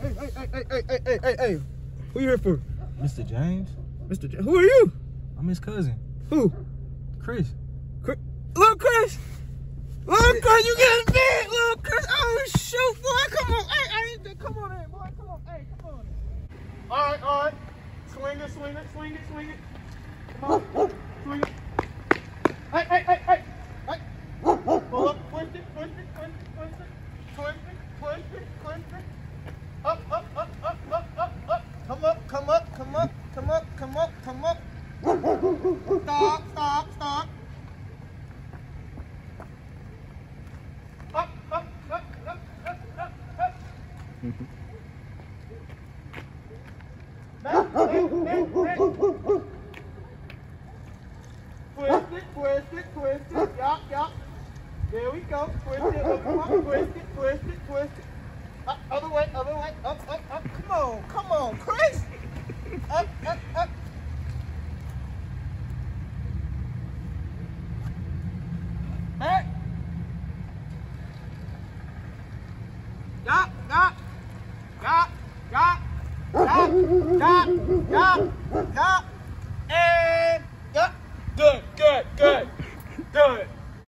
Hey. Who you here for? Mr. James? Mr. J. Who are you? I'm his cousin. Who? Chris. Little Chris! Little Chris, you getting big, little Chris! Oh, shoot, boy, come on. Hey, come on in, boy, come on. Hey, come on in. All right. Swing it. Come on, swing it. Hey. Pull up, twist it. Up. Come up. Stop. Up. Back. Twist it. Yup. There we go. Twist it. Twist it. Other way. Up. Come on, Chris. Up. Back. Yup.